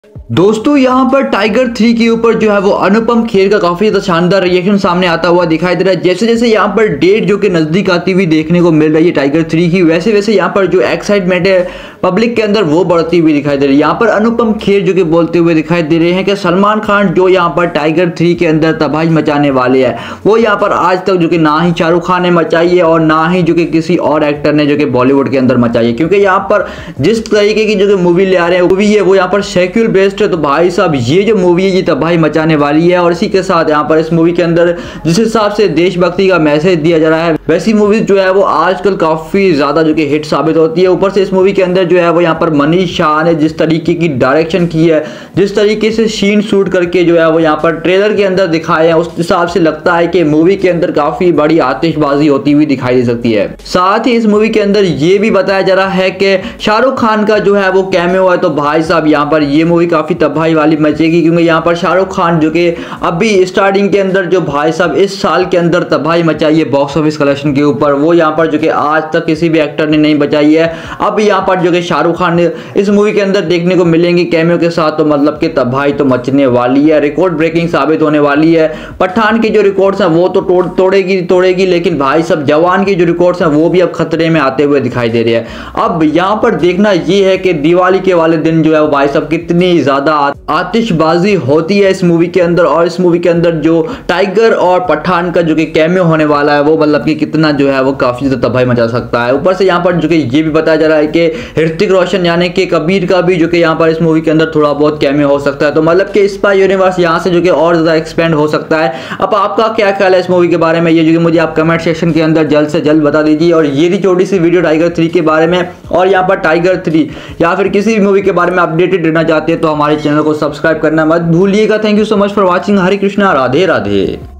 दोस्तों यहाँ पर टाइगर 3 के ऊपर जो है वो अनुपम खेर का काफी ज्यादा शानदार रिएक्शन सामने आता हुआ दिखाई दे रहा है। जैसे जैसे यहाँ पर डेट जो कि नजदीक आती हुई देखने को मिल रही है टाइगर 3 की, वैसे वैसे यहाँ पर जो एक्साइटमेंट है पब्लिक के अंदर वो बढ़ती हुई दिखाई दे रही है। यहाँ पर अनुपम खेर जो कि बोलते हुए दिखाई दे रहे हैं कि सलमान खान जो यहाँ पर टाइगर 3 के अंदर तबाही मचाने वाले हैं, वो यहाँ पर आज तक जो कि ना ही शाहरुख खान ने मचाई है और ना ही जो कि किसी और एक्टर ने जो कि बॉलीवुड के अंदर मचाई है। क्योंकि यहाँ पर जिस तरीके की जो कि मूवी ले आ रहे हैं मूवी है वो यहाँ पर शेड्यूल बेस्ड है। तो भाई साहब ये जो मूवी है ये तबाही मचाने वाली है। और इसी के साथ यहाँ पर इस मूवी के अंदर जिस हिसाब से देशभक्ति का मैसेज दिया जा रहा है वैसी मूवी जो है वो आजकल काफी ज्यादा जो कि हिट साबित होती है। ऊपर से इस मूवी के अंदर जो है वो यहाँ पर मनीष शाह ने जिस तरीके की डायरेक्शन की है, जिस तरीके से सीन शूट करके जो है वो यहाँ पर ट्रेलर के अंदर दिखाए हैं, उस हिसाब से लगता है कि मूवी के अंदर काफी बड़ी आतिशबाजी होती हुई दिखाई दे सकती है। साथ ही इस मूवी के अंदर ये भी बताया जा रहा है कि शाहरुख खान का जो है वो कैमियो है। तो भाई साहब यहाँ पर ये मूवी काफी तबाही वाली मचेगी, क्योंकि यहाँ पर शाहरुख खान जो कि अभी स्टार्टिंग के अंदर जो भाई साहब इस साल के अंदर तबाही मचाई है बॉक्स ऑफिस कलेक्शन के ऊपर, वो यहाँ पर जो कि आज तक किसी भी एक्टर ने नहीं बचाई है। अब यहाँ पर जो कि शाहरुख खान ने इस मूवी के अंदर देखने को मिलेंगे कैमियो के साथ, तो मतलब कि तबाही तो मचने वाली है, रिकॉर्ड ब्रेकिंग साबित होने वाली है। पठान के जो रिकॉर्ड्स हैं वो तो तोड़ेगी, लेकिन भाई साहब जवान के जो रिकॉर्ड्स हैं वो भी अब खतरे में आते हुए दिखाई दे रहे हैं। अब यहाँ पर देखना ये है कि दिवाली के वाले दिन जो है भाई साहब कितनी ज्यादा आतिशबाजी होती है इस मूवी के अंदर, और इस मूवी के अंदर जो टाइगर और पठान का जो कि कैमियो होने वाला है वो मतलब कि कितना जो है वो काफी ज्यादा तबाही मचा सकता है। ऊपर से यहाँ पर जो कि ये भी बताया जा रहा है कि ऋतिक रोशन यानी कि कबीर का भी जो कि यहाँ पर इस मूवी के अंदर थोड़ा बहुत कैमियो हो सकता है। तो मतलब कि स्पाई यूनिवर्स यहाँ से जो कि और ज्यादा एक्सपेंड हो सकता है। अब आपका क्या ख्याल है इस मूवी के बारे में, ये जो कि मुझे आप कमेंट सेक्शन के अंदर जल्द से जल्द बता दीजिए। और ये थी छोटी सी वीडियो टाइगर 3 के बारे में, और यहाँ पर टाइगर 3 या फिर किसी भी मूवी के बारे में अपडेटेड रहना चाहते हैं तो हमारे चैनल को सब्सक्राइब करना मत भूलिएगा। Thank you so much for watching. Hare Krishna, Radhe Radhe.